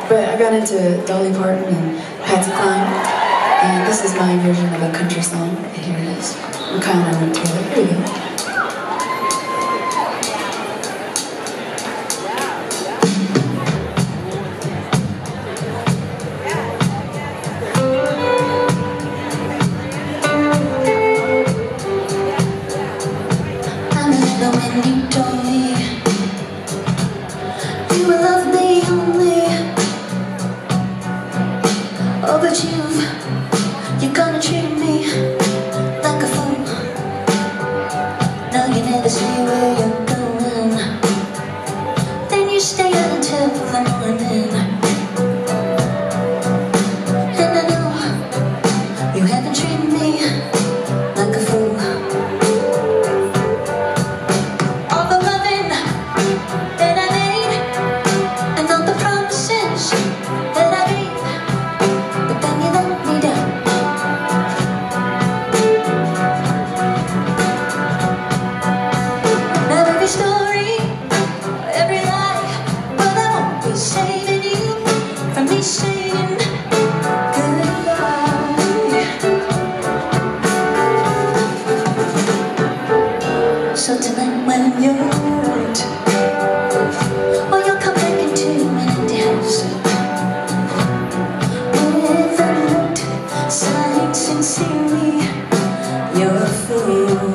But I got into Dolly Parton and Patsy Cline, and this is my version of a country song, and here it is. I'm kind of Taylor. Here we go. When you told me you would love me only, oh, but you're gonna treat me like a fool. No, you never say where you're going, then you stay out until the morning. And I know you haven't treated me like a fool. Saving you from me saying goodbye. So tonight when you're out, well, you'll come back into an empty house with a note signed sincerely, you're a fool.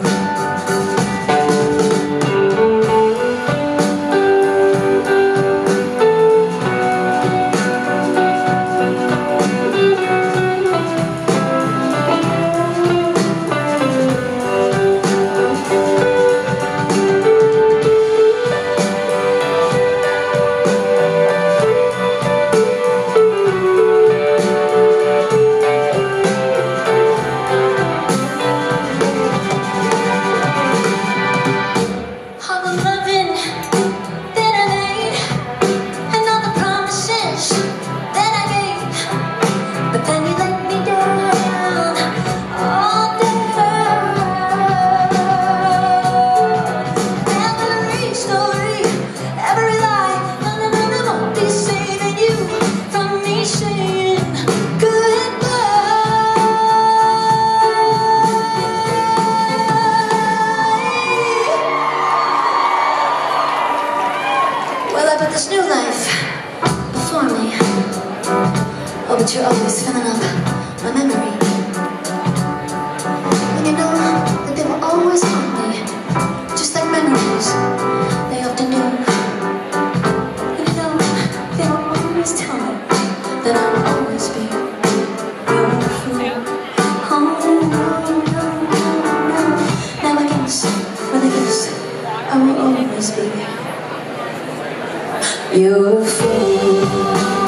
But this new life before me, oh, but you're always filling up my memory. And you know that they will always haunt me, just like memories, they often do. And you know, they will always tell me that I will always be your fool. Oh, no, no, no, no. Now I guess, well, I guess I will always be you're a fool.